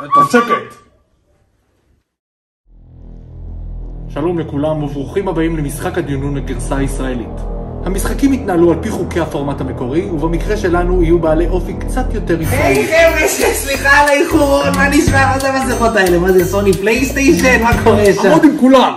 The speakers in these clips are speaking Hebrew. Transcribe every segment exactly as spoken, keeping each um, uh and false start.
אתה שקט! שלום לכולם וברוכים הבאים למשחק הדיונון הגרסה הישראלית. המשחקים יתנהלו על פי חוקי הפורמט המקורי, ובמקרה שלנו יהיו בעלי אופי קצת יותר ישראלי. היי חבר'ה, סליחה על האיחורון, מה נשמע? מה זה המסכות האלה? מה זה, סוני פלייסטיישן? מה קורה שם? עמוד עם כולם!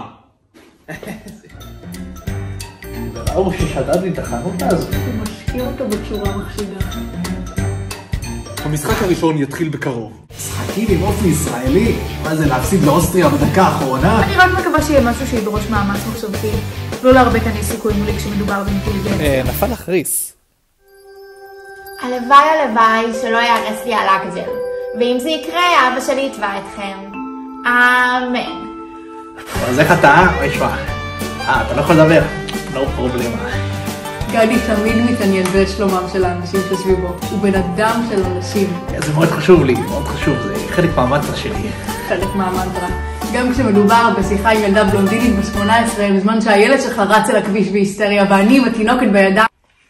ראו ששדדתי את החנות אז. הוא משקיע אותו בצורה מחשידה. המשחק הראשון יתחיל בקרוב. משחקים עם אופי ישראלי? מה זה, להפסיד לאוסטריה בדקה האחרונה? אני רק מקווה שיהיה משהו שידרוש מאמץ מחשבתי. לא להרבה כאן יש סיכוי מולי כשמדובר באינטליגנציה. נפל לך ריס. הלוואי הלוואי שלא יהרס לי הלקג'ל. ואם זה יקרה, אבא שלי יתבע אתכם. אמן. אז איך אתה? מה ישמע? אה, אתה לא יכול לדבר? לא פרובלמה. גדי תמיד מתעניין בשלומם של האנשים שסביבו. הוא בן אדם של אנשים. זה מאוד חשוב לי, מאוד חשוב, זה חלק מהמנטרה שלי. חלק מהמנטרה. גם כשמדובר בשיחה עם ילדה בלונדינית ב-שמונה עשרה, בזמן שהילד שלך רץ על הכביש בהיסטריה, ואני עם התינוקת בידיים.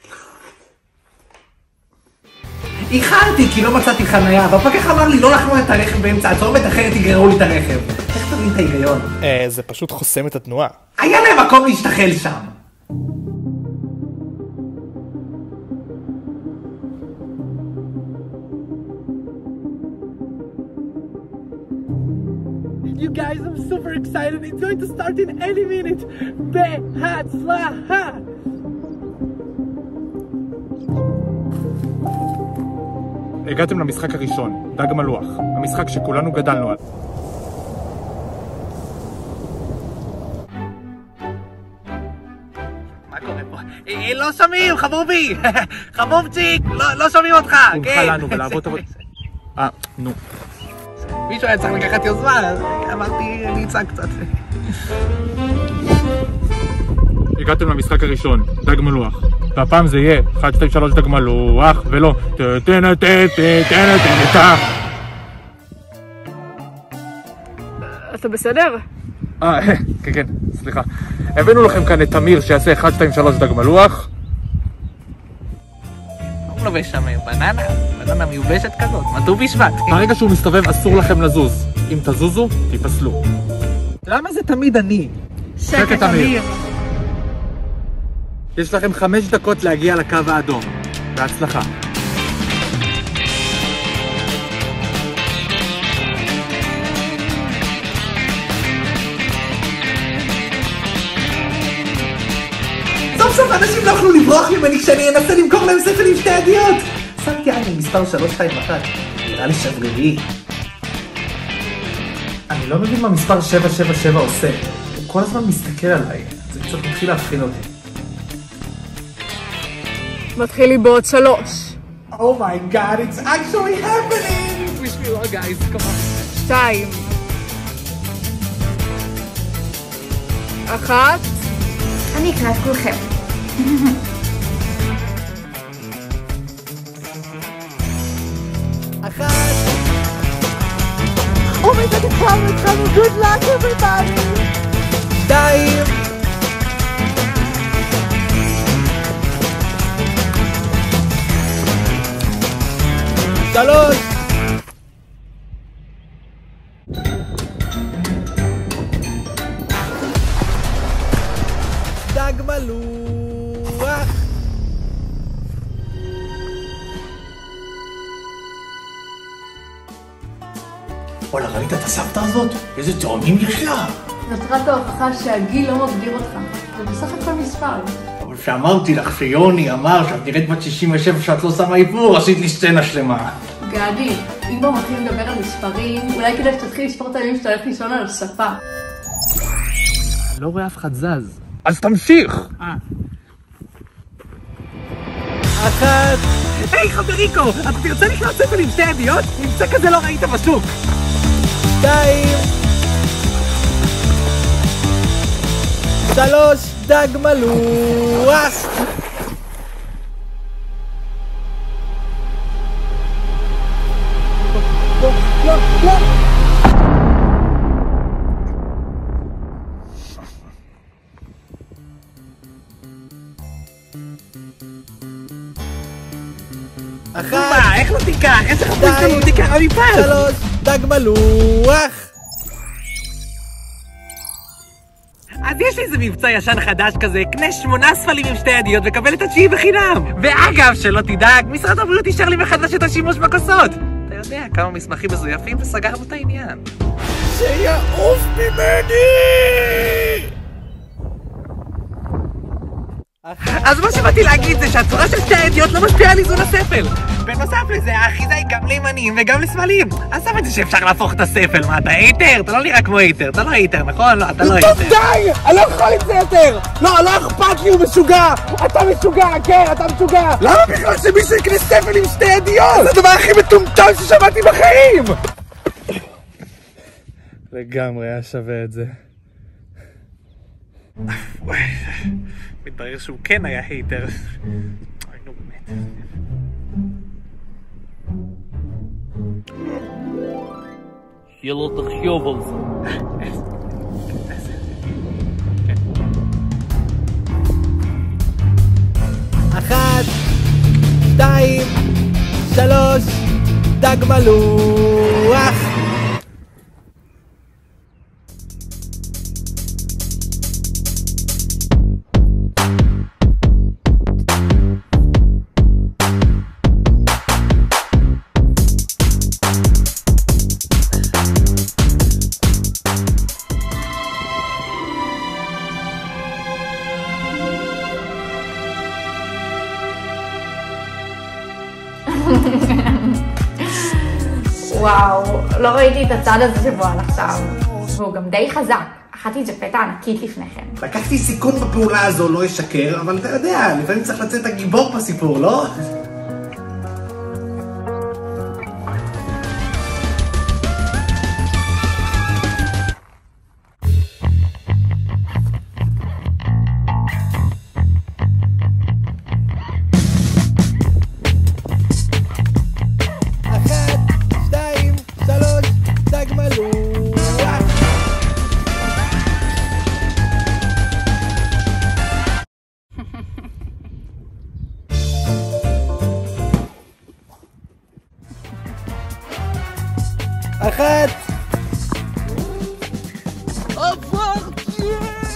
איחרתי כי לא מצאתי חניה, והפקח אמר לי לא לחנות את הרכב באמצע הצומת, אחרת יגררו לי את הרכב. איך תבין את ההיגיון? זה פשוט חוסם את התנועה. היה להם מקום להשתחל שם. You guys, I'm super excited. It's going to start in any minute. בהצלחה! הגעתם למשחק הראשון, דג מלוח. המשחק שכולנו גדלנו על. מה קורה פה? לא שומעים, חבובי! חבובצ'יק, לא שומעים אותך! הונחה לנו ולעבוד עבוד. אה, נו. מישהו היה צריך לקחת יוזמה, אז אמרתי, אני אצעק קצת. הגעתם למשחק הראשון, דג מלוח. והפעם זה יהיה אחת, שתיים, שלוש דג מלוח, ולא אתה בסדר? אה, כן, כן, סליחה. הבאנו לכם כאן את תמיר שיעשה אחת, שתיים, שלוש דג מלוח. הוא לובש שם בננה, בננה מיובשת כזאת, מט"ו בשבט. ברגע שהוא מסתובב אסור לכם לזוז. אם תזוזו, תיפסלו. למה זה תמיד אני? שקט תמיר. יש לכם חמש דקות להגיע לקו האדום. בהצלחה. סוף סוף אנשים לא יכלו לברוח ממני כשאני אנסה למכור להם ספל עם שתי ידיות. שמתי עין עם מספר שלוש שתיים אחת. נראה לי שברירי. אני לא מבין מה מספר שבע שבע שבע עושה. הוא כל הזמן מסתכל עליי. זה קצת מתחיל להפחיד אותי. מתחיל לי בעוד שלוש. Oh my god, it's actually happening! wish me luck guys, come on. שתיים. אחת. אני אקרא את כולכם. אחת. Oh my god, התחלנו, התחלנו, good luck everybody! שתיים. שלוש. דג מלוח. וואלה, ראית את הסבתא הזאת? איזה תאומים יש לה? נותרת ההוכחה שהגיל לא מגדיר אותך. זה בסך הכל מספר. אבל כשאמרתי לך שיוני אמר שאת נראית בת שישים ושבע שאת לא שמה איפור, עשית לי סצנה שלמה. גדי, אם כבר מתחילים לדבר על מספרים, אולי כדאי שתתחיל לספור את הימים שאתה הולך לישון על הספה. לא רואה אף אחד זז. אז תמשיך! אחת. היי חבריקו, אתה תרצה לקנות ספל עם שתי ידיות? מבצע כזה לא ראית בשוק. שתיים. שלוש. דג מלוח. לא, לא, לא. אחת. איך לא תיקח? איזה חפוי שלנו תיקח המפעל? שלוש. דג מלוח. אז יש לי איזה מבצע ישן חדש כזה, קנה שמונה ספלים עם שתי ידיות וקבל את התשיעי בחינם. ואגב, שלא תדאג, משרד הבריאות אישר לי מחדש את השימוש בכוסות. אתה יודע כמה מסמכים מזויפים וסגרנו את העניין. שיעוף ממני! אז מה שבאתי להגיד זה שהצורה של שתי הידיעות לא משפיעה על איזון הספל. בנוסף לזה, האחיזה היא גם לימנים וגם לשמאלים. אז שם את זה שאפשר להפוך את הספל. מה, אתה היטר? אתה לא נראה כמו היטר. אתה לא היטר, נכון? לא, אתה לא היטר. די! אני לא יכול עם זה יותר! לא, לא אכפת לי, הוא משוגע! אתה משוגע, כן, אתה משוגע! למה בכלל שמישהו יקנה ספל עם שתי ידיעות? זה הדבר הכי מטומטם ששמעתי בחיים! לגמרי היה שווה את זה. מתברר שהוא כן היה היטר. אוי, נו באמת. שלא תחשוב על זה. אחת, שתיים, שלוש, דג מלוח. וואו, לא ראיתי את הצד הזה שבו עד עכשיו. והוא גם די חזק. אכלתי ג'פטה ענקית לפניכם. לקחתי סיכון בפעולה הזו, לא ישקר, אבל אתה יודע, לפעמים צריך לצאת הגיבור בסיפור, לא? אחת! עברתי!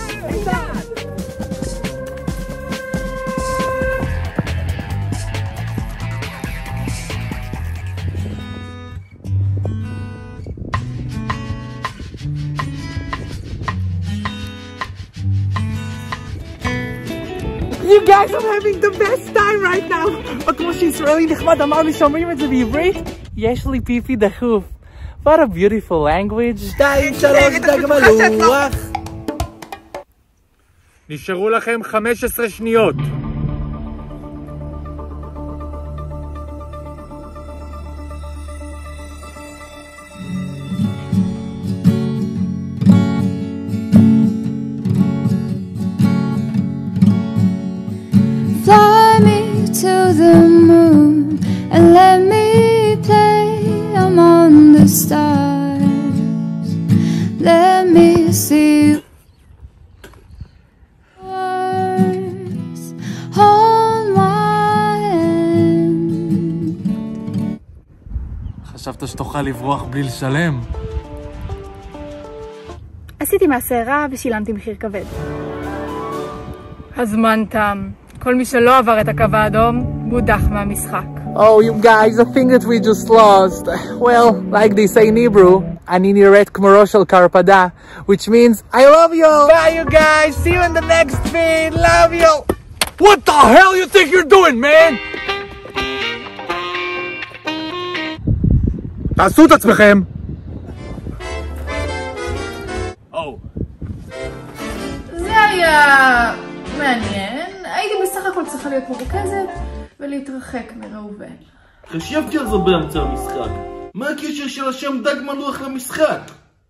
You guys are having the best time right now! או כמו שישראלי נחמד אמר לי שאומרים את זה בעברית, יש לי פיפי דחוף. What a beautiful language. שתיים, שלוש, דג מלוח. נשארו לכם חמש עשרה שניות. Fly me to the moon and let me play among the stars. Let me see yours. Hold my hand. חשבת שתוכל לברוח בלי לשלם? עשיתי מעשה רע ושילמתי מחיר כבד. הזמן תם. כל מי שלא עבר את הקו האדום, מודח מהמשחק. Oh, you guys, the thing that we just lost. Well, like they say in Hebrew, אני נראית כמו ראש של קרפדה, which means I love you. Bye, you guys. See you in the next vid. Love you. What the hell you think you're doing, man? תעשו את עצמכם. Oh. זה היה מעניין. הייתי בסך הכל צריכה להיות מרוכזת ולהתרחק מראובן. חשבתי על זה באמצע המשחק. מה הקשר של השם דג מלוח למשחק?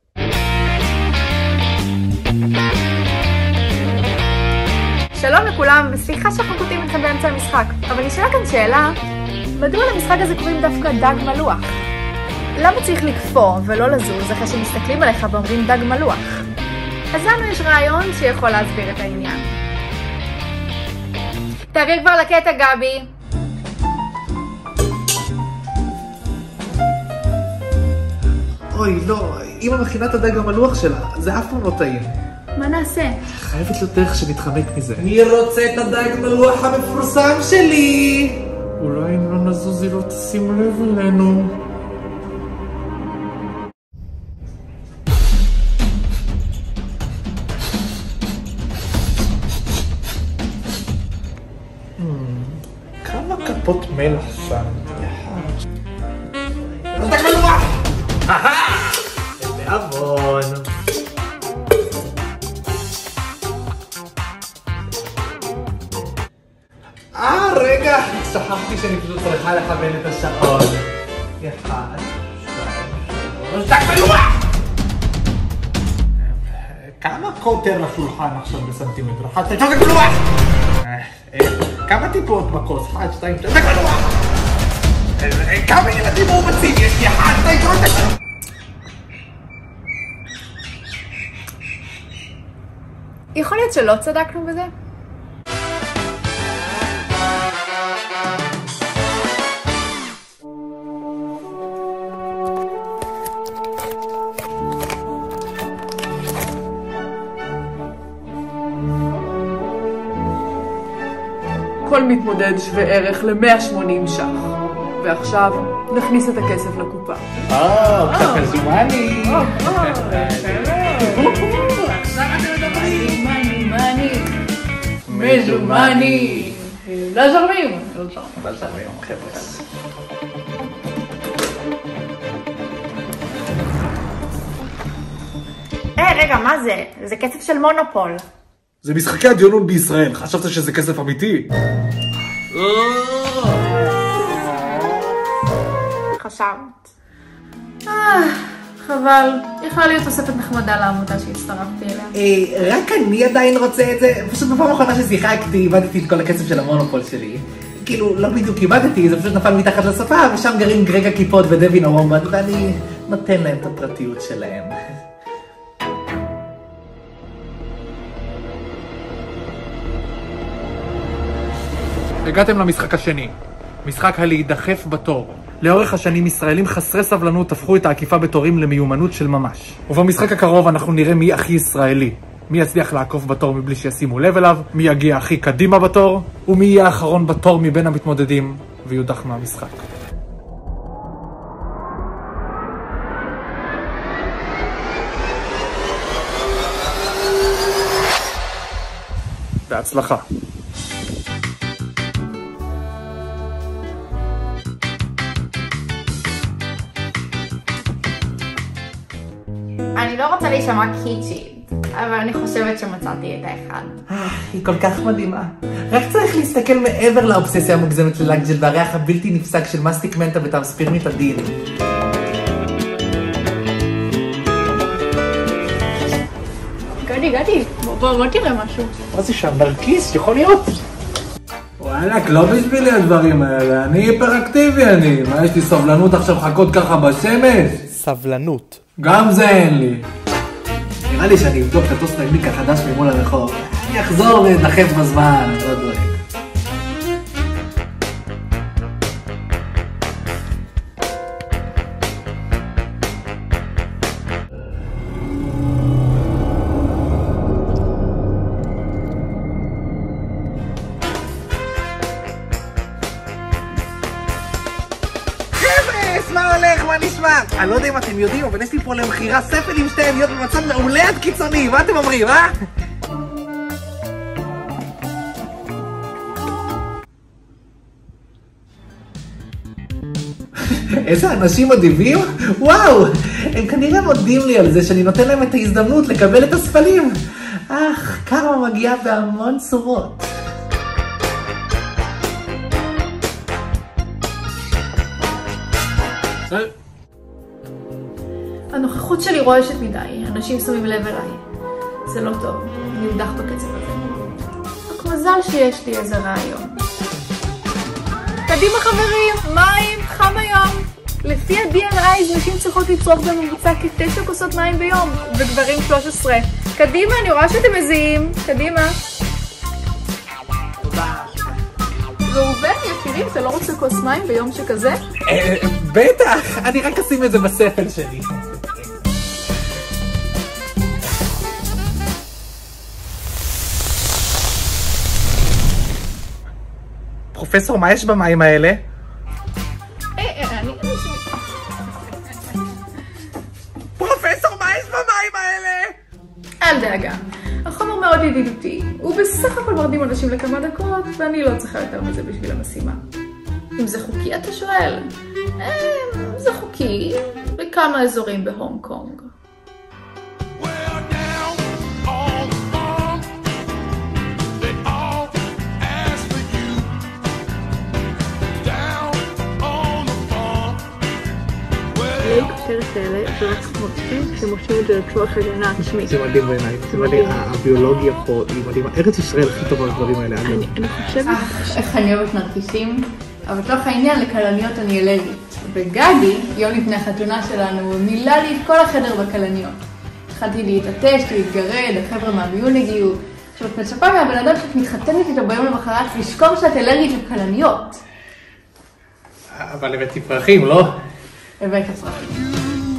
שלום לכולם, וסליחה שאנחנו קוטעים אתכם באמצע המשחק, אבל נשאלה כאן שאלה, מדוע למשחק הזה קוראים דווקא דג מלוח? למה צריך לקפוא ולא לזוז אחרי שמסתכלים עליך ואומרים דג מלוח? אז לנו יש רעיון שיכול להסביר את העניין. תעביר כבר לקטע, גבי. אוי, לא, אמא מכינה את הדג המלוח שלה, זה אף פעם לא טעים. מה נעשה? חייבת להיות דרך שנתחמק מזה. אני רוצה את הדג המלוח המפורסם שלי! אולי אם לא נזוז היא לא תשים לב אלינו. כמה כפות מלח שם? הדג מלוח! אהה! בעוון. אה, רגע, שכחתי שאני פשוט צריכה לכוון את השעון. אחד, שתיים, שלוש, דג מלוח! כמה קוטר לשולחן עכשיו בסנטימטר? אחד, שתיים, שלוש, דג מלוח! כמה טיפות בכוס? אחד, שתיים, שלוש, דג מלוח! כמה ילדים מאומצים יש לי? אחד, שתיים, שלוש, דג מלוח! יכול להיות שלא צדקנו בזה? כל מתמודד שווה ערך ל-מאה ושמונים ש"ח. ועכשיו נכניס את הכסף לקופה. אה, קצת מזומני. עכשיו אתם מדברים. מני, מני. מזומני. לא זורמים. לא זורמים, חבר'ה. היי, רגע, מה זה? זה כסף של מונופול. זה משחקי הדיונון בישראל, חשבת שזה כסף אמיתי? חשבת. אה, חבל. יכולה להיות תוספת נחמדה לעמותה שהצטרפתי אליה. רק אני עדיין רוצה את זה. פשוט בפעם האחרונה ששיחקתי, איבדתי את כל הכסף של המונופול שלי. כאילו, לא בדיוק איבדתי, זה פשוט נפל מתחת לשפה, ושם גרים גרגה כיפות ודווין הרומבד, ואני נותן להם את הפרטיות שלהם. הגעתם למשחק השני, משחק הלהידחף בתור. לאורך השנים ישראלים חסרי סבלנות הפכו את העקיפה בתורים למיומנות של ממש. ובמשחק הקרוב אנחנו נראה מי הכי ישראלי. מי יצליח לעקוף בתור מבלי שישימו לב אליו, מי יגיע הכי קדימה בתור, ומי יהיה האחרון בתור מבין המתמודדים ויודח מהמשחק. בהצלחה. אני לא רוצה להישמע קיצ'ית, אבל אני חושבת שמצאתי את האחד. היא כל כך מדהימה. רק צריך להסתכל מעבר לאובססיה המוגזמת ללאגג'ל והריח הבלתי נפסק של מסטיק מנטה וטעם ספירמית עדין. גדי, גדי, בוא תראה משהו. מה זה שם? נרקיס? יכול להיות? וואלק, לא בשבילי הדברים האלה, אני היפראקטיבי אני. מה, יש לי סבלנות עכשיו לחכות ככה בשמש? סבלנות. גם זה אין לי. נראה לי שאני אבדוק את הטוסט נגניק החדש ממול הרחוב. אני אחזור ודחף בזמן, לא דואג. מה הולך? מה נשמע? אני לא יודע אם אתם יודעים, אבל יש לי פה למחירה ספל עם שתי עניות במצב מעולה עד קיצוני, מה אתם אומרים, אה? איזה אנשים מדהימים? וואו! הם כנראה מודים לי על זה שאני נותן להם את ההזדמנות לקבל את הספלים. אך, קרמה מגיעה בהמון צורות. הנוכחות שלי רועשת מדי, אנשים שמים לב אליי. זה לא טוב, אני יודח בקצב הזה. רק מזל שיש לי איזה רעיון. קדימה חברים, מים, חם היום. לפי ה-די אן איי נשים צריכות לצרוך בממוצע כתשע כוסות מים ביום, וגברים שלוש עשרה. קדימה, אני רואה שאתם מזיעים. קדימה. ראובן, יקירים, אתה לא רוצה כוס מים ביום שכזה? בטח, אני רק אשים את זה בספל שלי. פרופסור, מה יש במים האלה? פרופסור, מה יש במים האלה? אל דאגה, החומר מאוד ידידותי. הוא בסך הכל מרדים אנשים לכמה דקות, ואני לא צריכה יותר מזה בשביל המשימה. אם זה חוקי, אתה שואל? זה חוקי בכמה אזורים בהונג קונג. להיקשר את האלה, זה רק מוצאים שמושכים את זה לצורך הגנה עצמית. זה מדהים בעיניי, זה מדהים, הביולוגיה פה היא מדהימה. ארץ ישראל הכי טובה בדברים האלה. אני חושבת... איך אני אוהבת נרקיסים, אבל בתוך העניין לכלניות אני אלרגית. וגדי, יום לפני החתונה שלנו, מילא לי את כל החדר בכלניות. התחלתי להתעטש, להתגרד, החבר'ה מהמיון הגיעו. עכשיו את מצפה מהבן אדם שאת מתחתנת איתו ביום למחרת לשכור שאת אלרגית לכלניות. אבל הבאתי פרחים, לא? הבאת פרחים.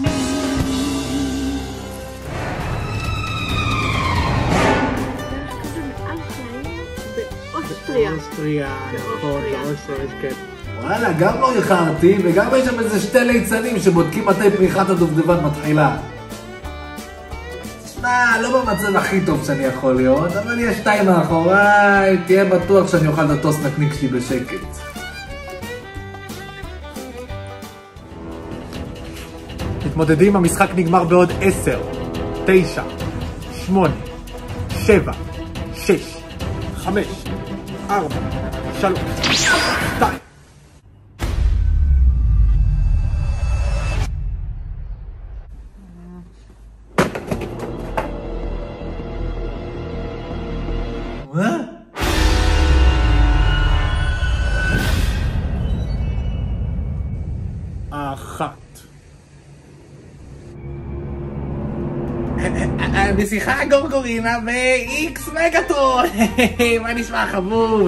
אוסטריה. אוסטריה, נכון, אוסטריה, כן. וואלה, גם לא איחרתי, וגם יש שם איזה שתי ליצנים שבודקים מתי פריחת הדובדבן מתחילה. תשמע, לא במצב הכי טוב שאני יכול להיות, אבל יש שתיים מאחוריי, תהיה בטוח שאני אוכל את הטוס נקניק שלי בשקט. מתמודדים, המשחק נגמר בעוד עשר, תשע, שמונה, שבע, שש, חמש, ארבע, שלוש, שתיים. מה? אחת. בשיחה גורגורינה ב-X מגטרון. מה נשמע חבוב?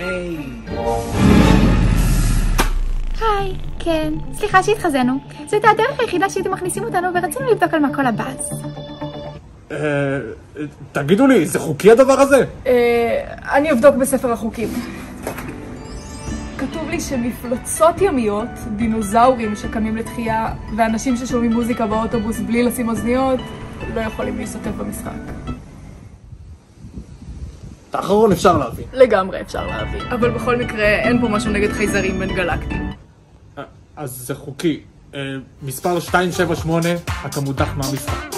היי, כן, סליחה שהתחזנו. זאת הדרך היחידה שהייתם מכניסים אותנו ורצינו לבדוק על מה כל הבאז. תגידו לי, זה חוקי הדבר הזה? אני אבדוק בספר החוקים. כתוב לי שמפלצות ימיות, דינוזאורים שקמים לתחייה, ואנשים ששומעים מוזיקה באוטובוס בלי לשים אוזניות, לא יכולים להשתתף במשחק. את האחרון אפשר להבין. לגמרי אפשר להבין. אבל בכל מקרה, אין פה משהו נגד חייזרים בין גלקטים. אז זה חוקי. מספר שתיים שבע שמונה, אתה מודח מהמשחק.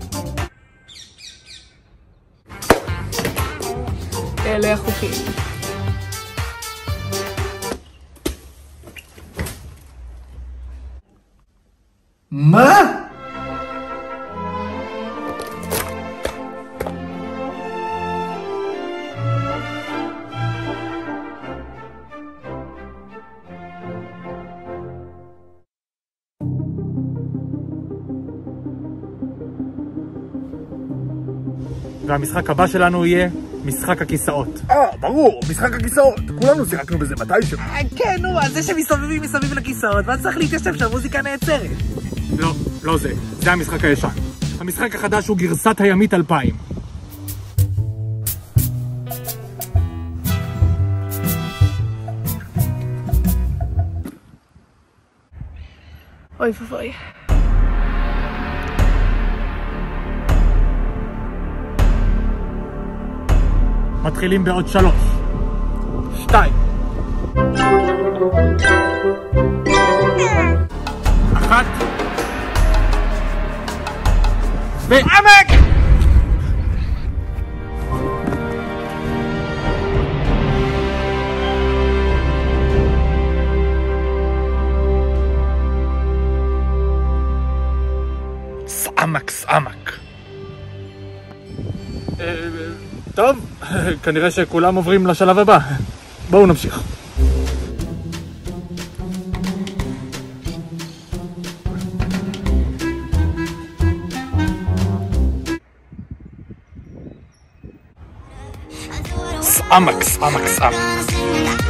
אלה החוקים. מה? והמשחק הבא שלנו יהיה משחק הכיסאות. אה, ברור, משחק הכיסאות. כולנו שיחקנו בזה מתישהו. כן, נו, אז זה שמסתובבים מסביב לכיסאות, ואז צריך להתיישב שהמוזיקה נעצרת. לא, לא זה. זה המשחק הישן. המשחק החדש הוא גרסת הימית אלפיים. אוי ואבוי. מתחילים בעוד שלוש, שתיים, אחת, ועמק! סעמק, סעמק. טוב, כנראה שכולם עוברים לשלב הבא. בואו נמשיך. סעמק, סעמק, סעמק.